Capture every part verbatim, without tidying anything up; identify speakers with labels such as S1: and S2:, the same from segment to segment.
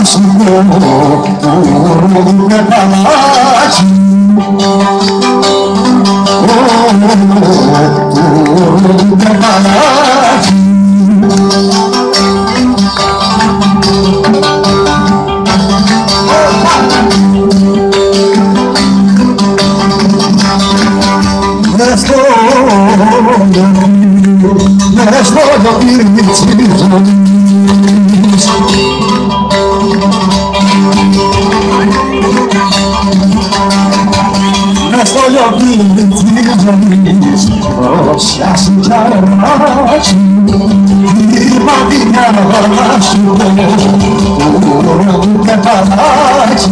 S1: σου με παλάκι με παλάκι μες στο μες στο λιοπύρι της ζωής μες στο λιοπύρι της ζωής πρόσιασε κι αρμάσει η μαντινιά σου και παλάκι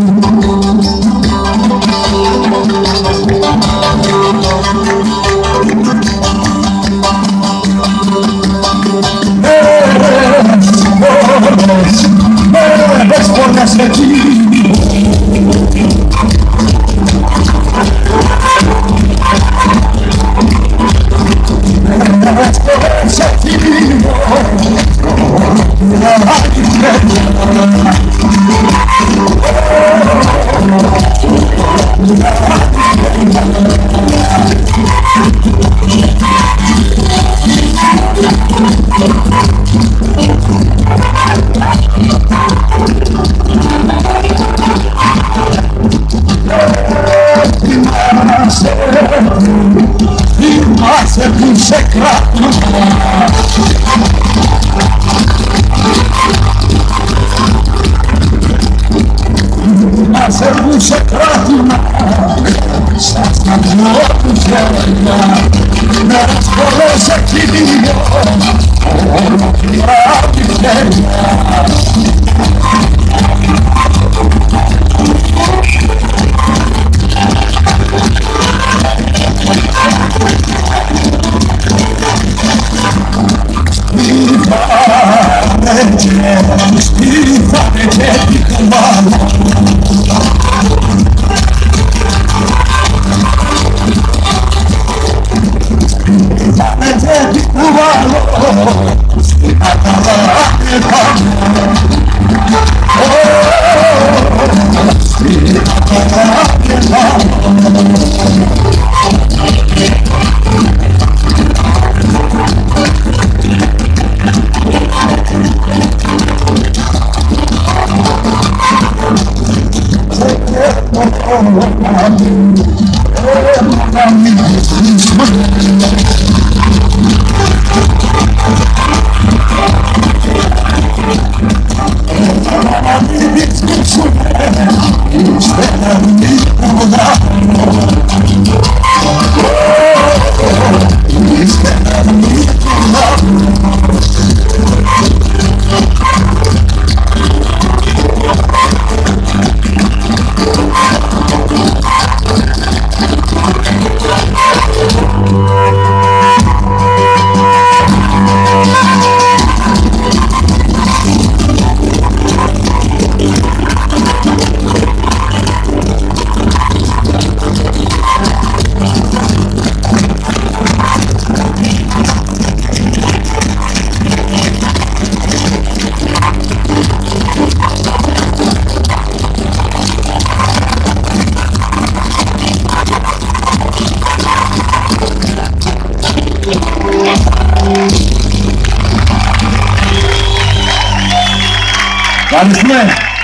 S1: Μες πόρτας εκεί Μες πόρτας εκεί Θυμάσαι που σε κρατούσα Θυμάσαι που σε κρατούσα Σας να δυο του χέρια Μέρες πολλές εκείνο Ολοκληρά τη χέρια Στήθανε και την κουμπάλα Στήθανε και την κουμπάλα Στην καταλάβη πάνω Στην καταλάβη πάνω Ευχαριστούμε.